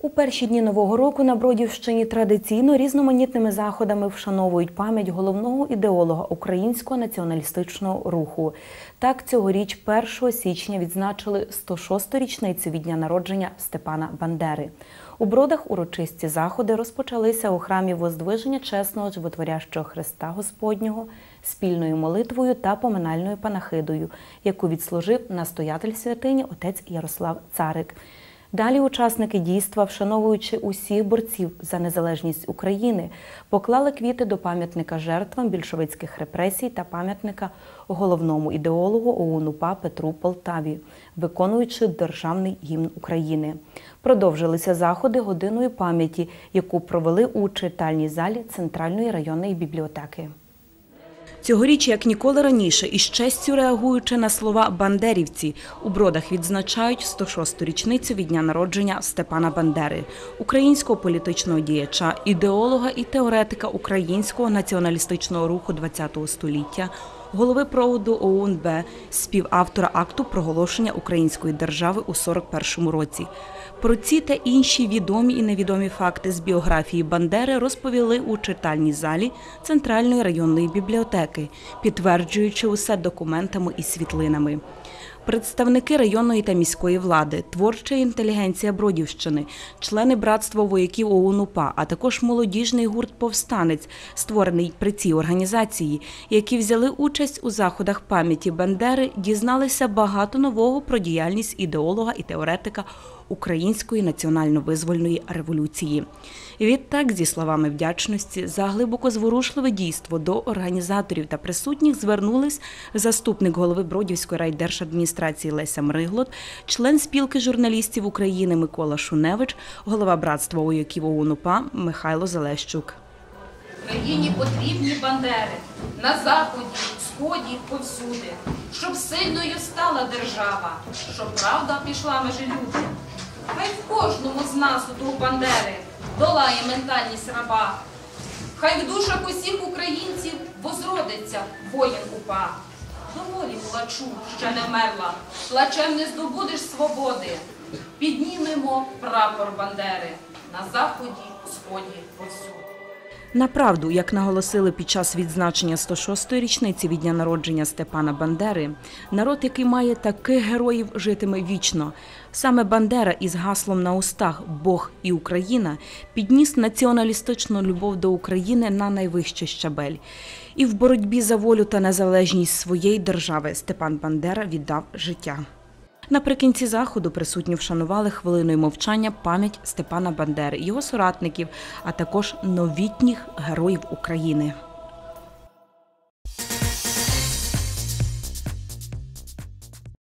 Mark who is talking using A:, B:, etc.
A: У перші дні Нового року на Бродівщині традиційно різноманітними заходами вшановують пам'ять головного ідеолога українського націоналістичного руху. Так, цьогоріч 1 січня відзначили 106-ту річницю від дня народження Степана Бандери. У Бродах урочисті заходи розпочалися у храмі Воздвиження Чесного Животворящого Христа Господнього спільною молитвою та поминальною панахидою, яку відслужив настоятель святині отець Ярослав Царик. Далі учасники дійства, вшановуючи усіх борців за незалежність України, поклали квіти до пам'ятника жертвам більшовицьких репресій та пам'ятника головному ідеологу ОУН-УПА Петру Полтаві, виконуючи державний гімн України. Продовжилися заходи годиною пам'яті, яку провели у читальній залі Центральної районної бібліотеки. Цьогоріч, як ніколи раніше, із честю реагуючи на слова «бандерівці», у Бродах відзначають 106-ту річницю від дня народження Степана Бандери, українського політичного діяча, ідеолога і теоретика українського націоналістичного руху ХХ століття, голови проводу ОУН-БЕ, співавтора акту проголошення української держави у 1941 році. Про ці та інші відомі і невідомі факти з біографії Бандери розповіли у читальній залі Центральної районної бібліотеки, підтверджуючи усе документами і світлинами. Представники районної та міської влади, творча інтелігенція Бродівщини, члени братства вояків ОУН-УПА, а також молодіжний гурт «Повстанець», створений при цій організації, які взяли участь у заходах пам'яті Бандери, дізналися багато нового про діяльність ідеолога і теоретика Української національно-визвольної революції. Відтак, зі словами вдячності за глибоко зворушливе дійство до організаторів та присутніх звернулись заступник голови Бродівської райдержадміністрації Леся Мриглот, член спілки журналістів України Микола Шуневич, голова братства вояків ОУН-УПА Михайло Залещук.
B: Країні потрібні бандери на заході, сході, повсюди, щоб сильною стала держава, щоб правда пішла межі люди. Хай в кожному з нас у дух бандери долає ментальність раба. Хай в душах усіх українців возродиться воїн УПА. Доволі плачу, ще не вмерла, плачем не здобудеш свободи. Піднімемо прапор Бандери на заході, сході, повсюди.
A: Направду, як наголосили під час відзначення 106-ї річниці від дня народження Степана Бандери, народ, який має таких героїв, житиме вічно. Саме Бандера із гаслом на устах «Бог і Україна» підніс націоналістичну любов до України на найвищий щабель. І в боротьбі за волю та незалежність своєї держави Степан Бандера віддав життя. Наприкінці заходу присутні вшанували хвилиною мовчання пам'ять Степана Бандери, його соратників, а також новітніх героїв України.